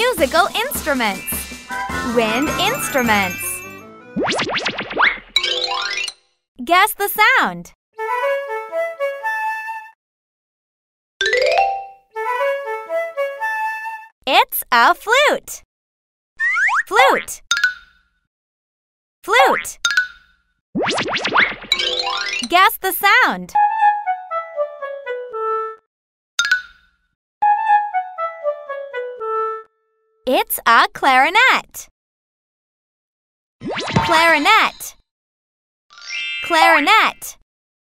Musical instruments. Wind instruments. Guess the sound. It's a flute. Flute. Flute. Guess the sound. It's a clarinet. Clarinet. Clarinet.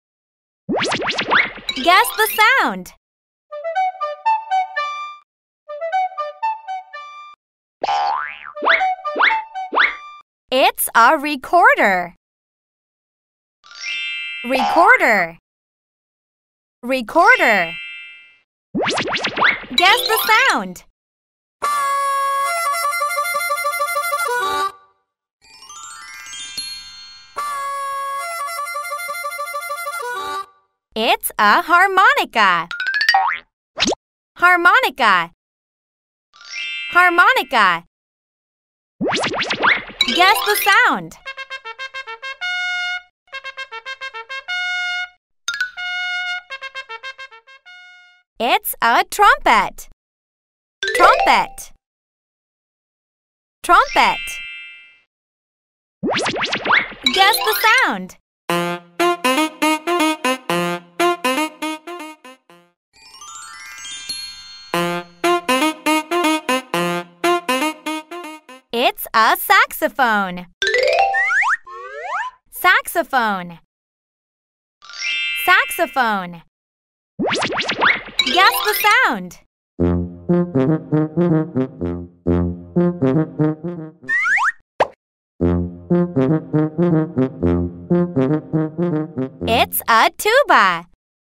Guess the sound. It's a recorder. Recorder. Recorder. Guess the sound. It's a harmonica. Harmonica. Harmonica. Guess the sound. It's a trumpet. Trumpet. Trumpet. Guess the sound. It's a saxophone. Saxophone. Saxophone. Guess the sound. It's a tuba.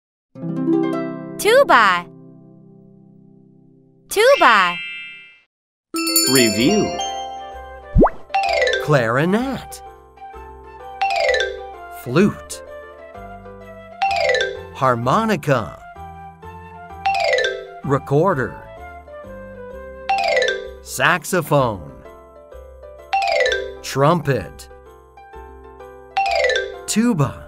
Tuba. Tuba. Review. Clarinet. Flute. Harmonica. Recorder. Saxophone. Trumpet. Tuba.